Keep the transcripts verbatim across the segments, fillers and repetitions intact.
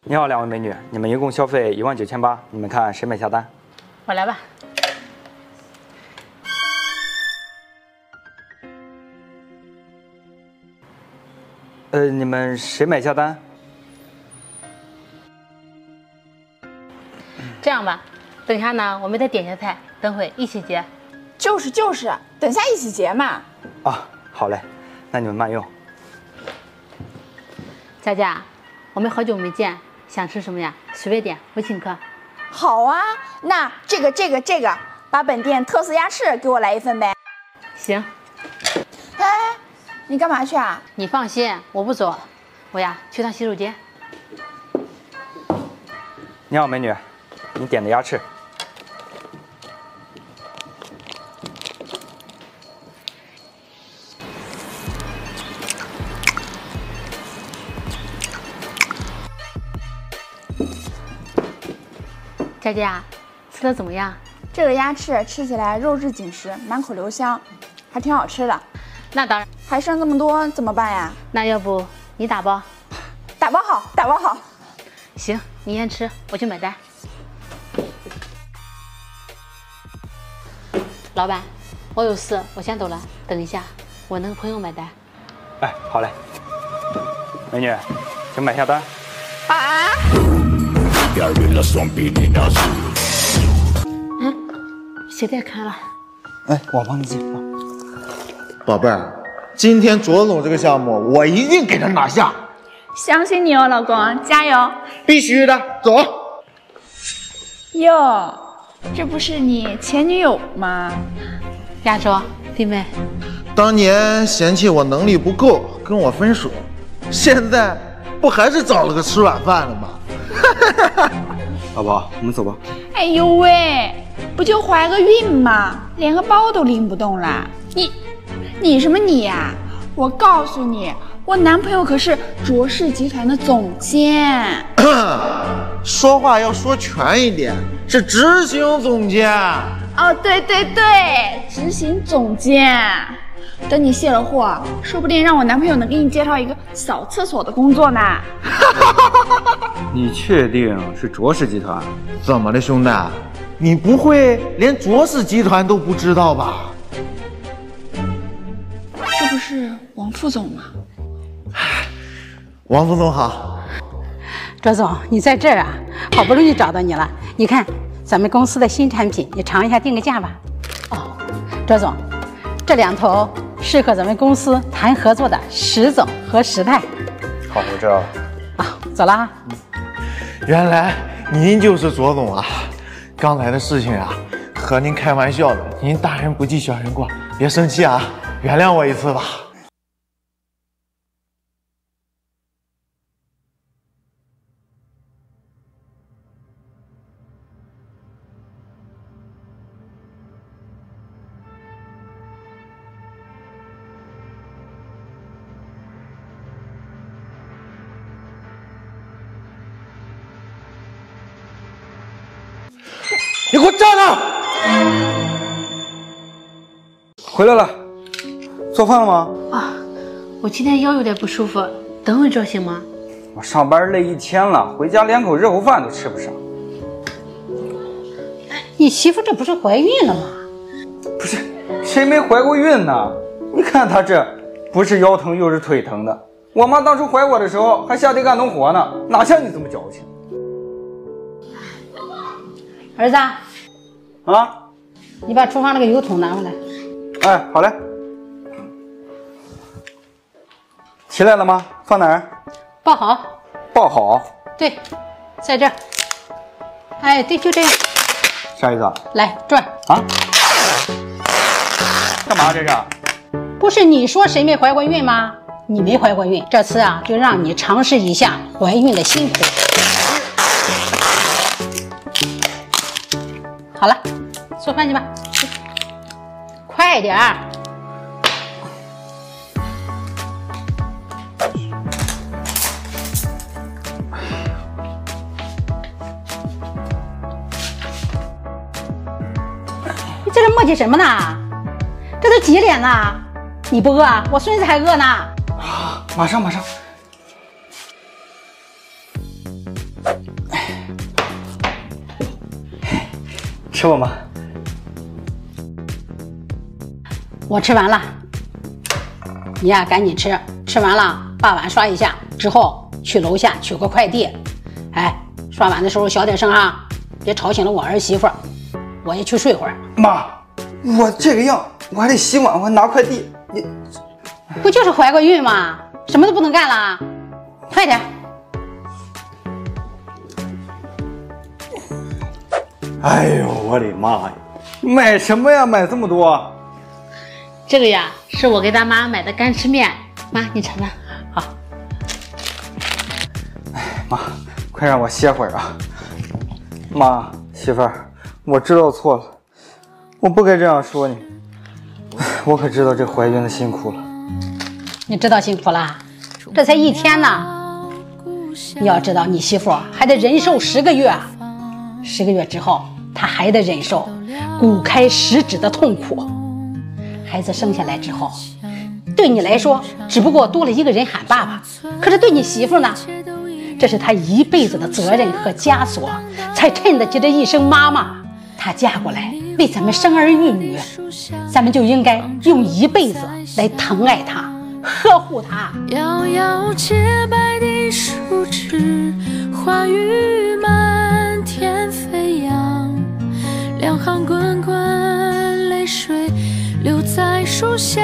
你好，两位美女，你们一共消费一万九千八，你们看谁买下单？ 我来吧。 呃，你们谁买下单？ 这样吧，等下呢，我们再点下菜，等会一起结。 就是就是，等下一起结嘛。 啊，好嘞，那你们慢用。 佳佳，我们好久没见，想吃什么呀？随便点，我请客。 好啊，那这个这个这个，把本店特色鸭翅给我来一份呗。 行。 哎，你干嘛去啊？ 你放心，我不走，我呀去趟洗手间。 你好，美女，你点的鸭翅。 佳佳，吃的怎么样？ 这个鸭翅吃起来肉质紧实，满口留香，还挺好吃的。 那当然。 还剩这么多怎么办呀？ 那要不你打包？ 打包好，打包好。 行，你先吃，我去买单。老板，我有事，我先走了。等一下，我那个朋友买单。 哎，好嘞。美女，请买下单。 啊！ 嗯，鞋带开了。 哎，我帮你解。 宝贝儿，今天卓总这个项目，我一定给他拿下。 相信你哦，老公，加油！ 必须的，走。 哟，这不是你前女友吗？ 亚洲弟妹， 当年嫌弃我能力不够，跟我分手，现在不还是找了个吃软饭的吗？ 老婆，我们走吧。 哎呦喂，不就怀个孕吗？连个包都拎不动啦！你，你什么你呀、啊？我告诉你，我男朋友可是卓氏集团的总监。 说话要说全一点，是执行总监。 哦，对对对，执行总监。等你卸了货，说不定让我男朋友能给你介绍一个扫厕所的工作呢。 你确定是卓氏集团？ 怎么了，兄弟？你不会连卓氏集团都不知道吧？ 这不是王副总吗？ 王副总好。 卓总，你在这儿啊？好不容易找到你了。你看咱们公司的新产品，你尝一下，定个价吧。哦，卓总，这两头适合咱们公司谈合作的石总和石太。 好，我知道了。 啊，走了啊。 嗯，原来您就是卓总啊！刚才的事情啊，和您开玩笑的，您大人不计小人过，别生气啊，原谅我一次吧。你给我站那！ 回来了，做饭了吗？ 啊，我今天腰有点不舒服，等会儿做行吗？ 我上班累一天了，回家连口热乎饭都吃不上。 你媳妇这不是怀孕了吗？ 不是，谁没怀过孕呢？你看她这，不是腰疼又是腿疼的。我妈当初怀我的时候还下地干农活呢，哪像你这么矫情？ 儿子， 啊， 你把厨房那个油桶拿回来。 哎，好嘞。提来了吗？放哪儿？ 抱好。 抱好。 对，在这儿。哎，对，就这样。 啥意思啊？ 来转啊？干嘛这是？ 不是你说谁没怀过孕吗？你没怀过孕，这次啊，就让你尝试一下怀孕的辛苦。好了，做饭去吧，快点儿。你在这磨叽什么呢？这都几点了？你不饿？我孙子还饿呢。 啊，马上马上。 吃吧妈。 我吃完了，你呀赶紧吃，吃完了把碗刷一下，之后去楼下取个快递。哎，刷碗的时候小点声啊，别吵醒了我儿媳妇。我也去睡会儿。 妈，我这个样，我还得洗碗，我还拿快递，你不就是怀个孕吗？什么都不能干了，快点。 哎呦，我的妈呀！买什么呀？买这么多？ 这个呀，是我给咱妈买的干吃面，妈你尝尝。 好。 哎，妈，快让我歇会儿啊！妈，媳妇儿，我知道错了，我不该这样说你。我可知道这怀孕的辛苦了。 你知道辛苦了？这才一天呢。你要知道，你媳妇还得忍受十个月，十个月之后，她还得忍受骨开十指的痛苦。孩子生下来之后，对你来说只不过多了一个人喊爸爸，可是对你媳妇呢，这是她一辈子的责任和枷锁，才衬得起这一声妈妈。她嫁过来为咱们生儿育女，咱们就应该用一辈子来疼爱她，呵护她。 遥遥洁白的树枝，花雨满天飞扬，两行滚滚泪水留在树下。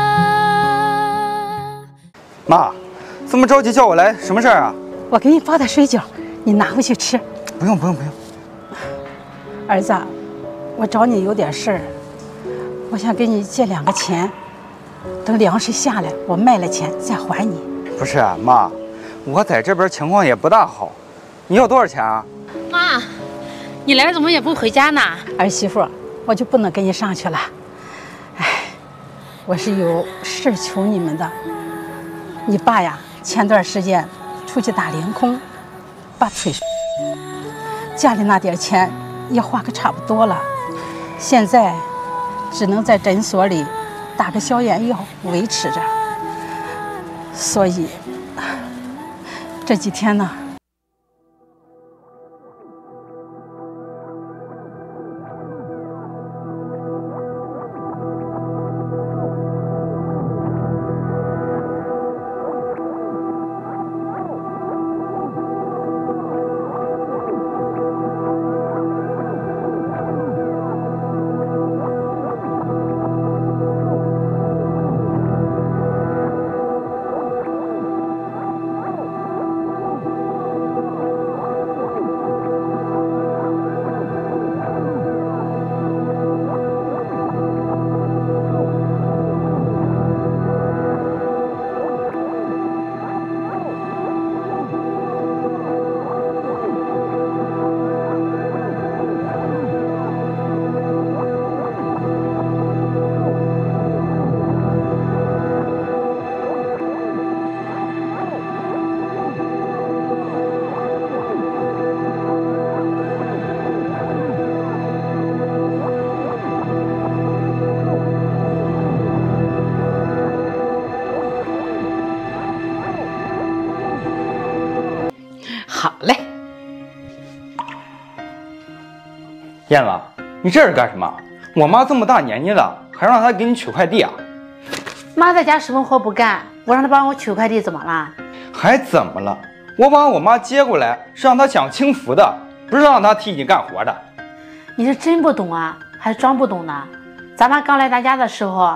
妈，这么着急叫我来，什么事儿啊？ 我给你包的水饺，你拿回去吃。 不用不用不用。 儿子，我找你有点事儿，我想给你借两个钱，等粮食下来，我卖了钱再还你。 不是啊，妈，我在这边情况也不大好，你要多少钱啊？ 妈，你来了怎么也不回家呢？ 儿媳妇，我就不能跟你上去了。哎，我是有事求你们的。你爸呀，前段时间出去打凌空，把腿，家里那点钱也花个差不多了，现在只能在诊所里打个消炎药维持着。所以这几天呢，好嘞。 燕子，你这是干什么？我妈这么大年纪了，还让她给你取快递啊？ 妈在家什么活不干，我让她帮我取快递怎么了？ 还怎么了？我把我妈接过来是让她享清福的，不是让她替你干活的。 你是真不懂啊，还是装不懂呢？咱妈刚来咱家的时候，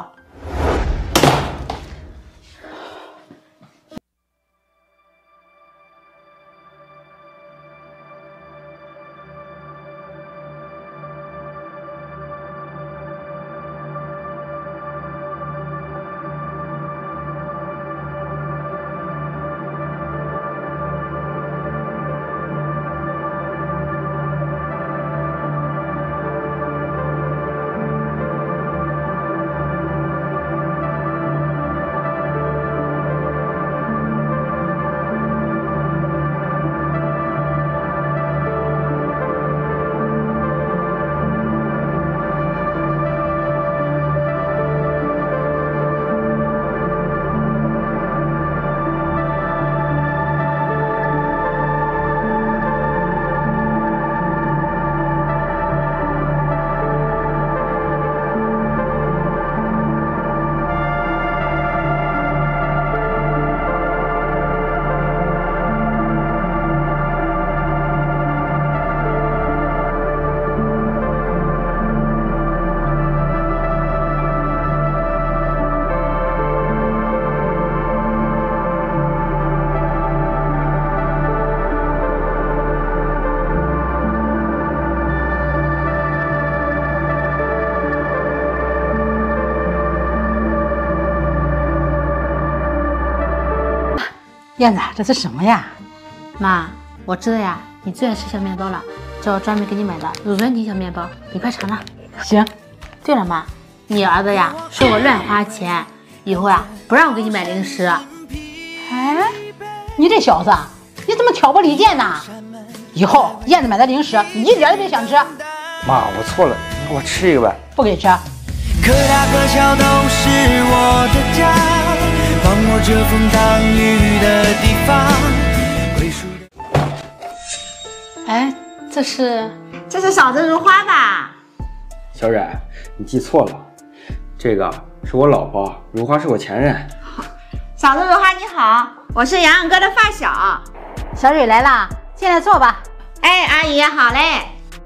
燕子，这是什么呀？ 妈，我知道呀，你最爱吃小面包了，这我专门给你买的乳酸菌小面包，你快尝尝。 行。 对了妈，你儿子呀说我乱花钱，以后呀不让我给你买零食。 哎，你这小子，你怎么挑拨离间呢？以后燕子买的零食，你一点都别想吃。 妈，我错了，你给我吃一个呗。 不给吃。 可大可小都是我的家，放我遮风挡雨的地方。归属的哎，这是这是小子如花吧？ 小冉，你记错了，这个是我老婆，如花是我前任。 小子如花你好，我是洋洋哥的发小。 小蕊来了，进来坐吧。 哎，阿姨好嘞。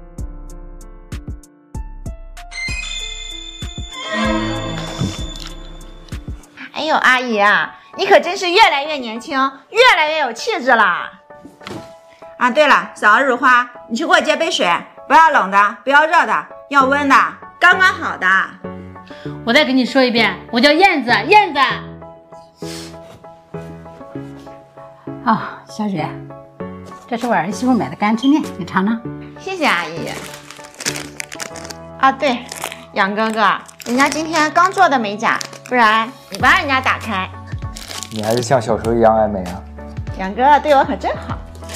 哎呦，阿姨啊，你可真是越来越年轻，越来越有气质了。啊，对了，小儿如花，你去给我接杯水，不要冷的，不要热的，要温的，刚刚好的。 我再给你说一遍，我叫燕子，燕子。 啊、哦，小蕊，这是我儿媳妇买的干吃面，你尝尝。 谢谢阿姨。啊，对，杨哥哥，人家今天刚做的美甲，不然你帮人家打开。 你还是像小时候一样爱美啊。 杨哥哥对我可真好。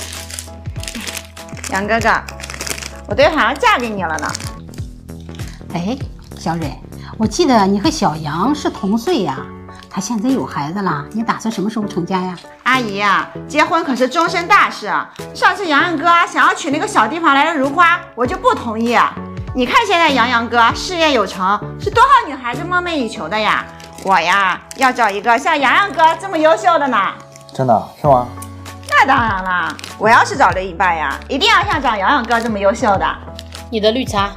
杨哥哥，我都好像嫁给你了呢。 哎，小蕊，我记得你和小杨是同岁呀，他现在有孩子了，你打算什么时候成家呀？ 阿姨呀，结婚可是终身大事。上次洋洋哥想要娶那个小地方来的如花，我就不同意。你看现在洋洋哥事业有成，是多少女孩子梦寐以求的呀。我呀，要找一个像洋洋哥这么优秀的呢。 真的是吗？ 那当然了，我要是找另一半呀，一定要像找洋洋哥这么优秀的。 你的绿茶。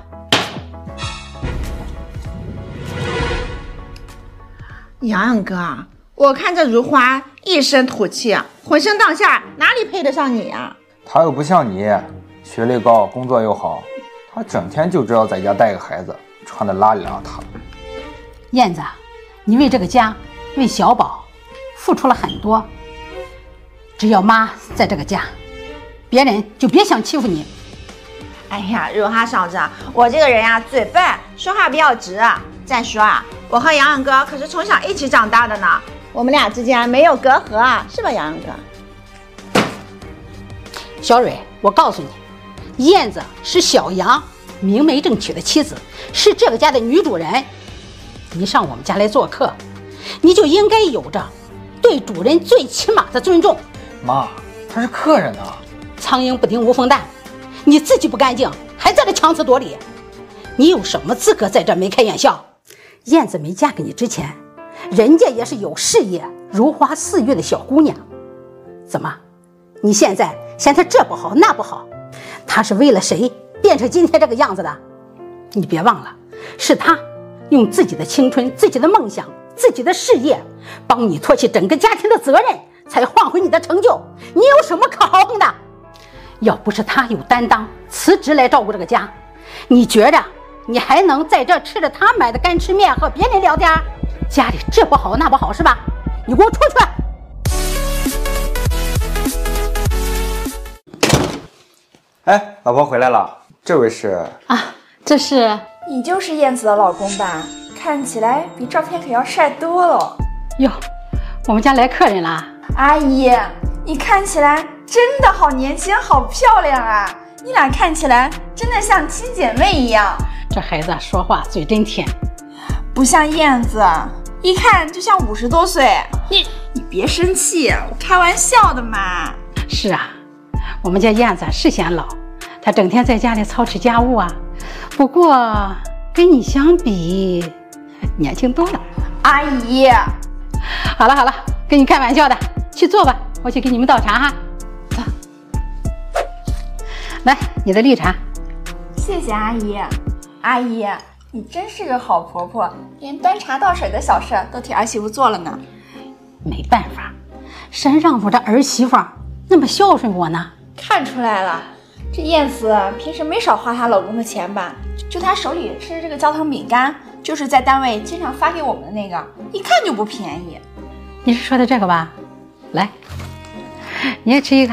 洋洋哥，我看这如花一身土气，浑身当下，哪里配得上你呀？ 他又不像你，学历高，工作又好，他整天就知道在家带个孩子，穿的邋里邋遢。 燕子，你为这个家，为小宝，付出了很多。只要妈在这个家，别人就别想欺负你。 哎呀，如花嫂子，我这个人呀，嘴笨，说话比较直。再说啊，我和洋洋哥可是从小一起长大的呢，我们俩之间没有隔阂啊，是吧，洋洋哥？ 小蕊，我告诉你，燕子是小杨明媒正娶的妻子，是这个家的女主人。你上我们家来做客，你就应该有着对主人最起码的尊重。 妈，他是客人啊。 苍蝇不叮无缝蛋，你自己不干净，还在这强词夺理，你有什么资格在这眉开眼笑？燕子没嫁给你之前，人家也是有事业、如花似玉的小姑娘。怎么，你现在嫌她这不好那不好？她是为了谁变成今天这个样子的？你别忘了，是她用自己的青春、自己的梦想、自己的事业，帮你托起整个家庭的责任，才换回你的成就。你有什么可豪横的？要不是她有担当，辞职来照顾这个家，你觉着你还能在这吃着她买的干吃面和别人聊天？家里这不好那不好是吧？你给我出去！ 哎，老婆回来了，这位是啊，这是你就是燕子的老公吧？看起来比照片可要帅多了。 哟，我们家来客人了。 阿姨，你看起来真的好年轻，好漂亮啊！你俩看起来真的像亲姐妹一样。 这孩子说话嘴真甜， 不像燕子，一看就像五十多岁。你你别生气，我开玩笑的嘛。 是啊，我们家燕子是显老，她整天在家里操持家务啊。不过跟你相比，年轻多了。 阿姨， 好了好了，跟你开玩笑的，去坐吧，我去给你们倒茶哈。走，来你的绿茶。 谢谢阿姨。阿姨，你真是个好婆婆，连端茶倒水的小事都替儿媳妇做了呢。 没办法，谁让我这儿媳妇那么孝顺我呢？ 看出来了，这燕子平时没少花她老公的钱吧？就她手里吃的这个焦糖饼干，就是在单位经常发给我们的那个，一看就不便宜。 你是说的这个吧？来， 你也吃一个。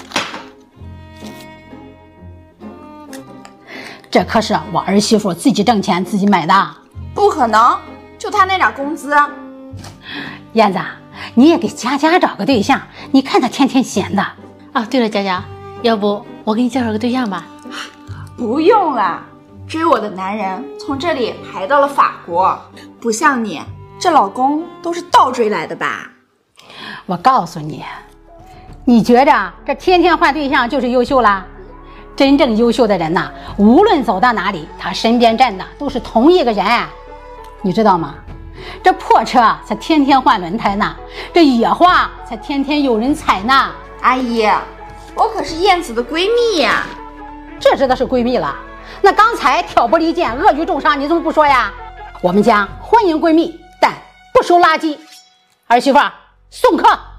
这可是我儿媳妇自己挣钱自己买的。 不可能，就她那点工资。 燕子，你也给佳佳找个对象，你看她天天闲的。 啊，对了，佳佳，要不我给你介绍个对象吧？ 不用了，追我的男人从这里排到了法国，不像你，这老公都是倒追来的吧？ 我告诉你，你觉着这天天换对象就是优秀啦？真正优秀的人呐，无论走到哪里，他身边站的都是同一个人，你知道吗？这破车才天天换轮胎呢，这野花才天天有人采呢。 阿姨，我可是燕子的闺蜜呀。 这知道是闺蜜了，那刚才挑拨离间、恶语重伤，你怎么不说呀？我们家欢迎闺蜜，但不收垃圾。儿媳妇，送客。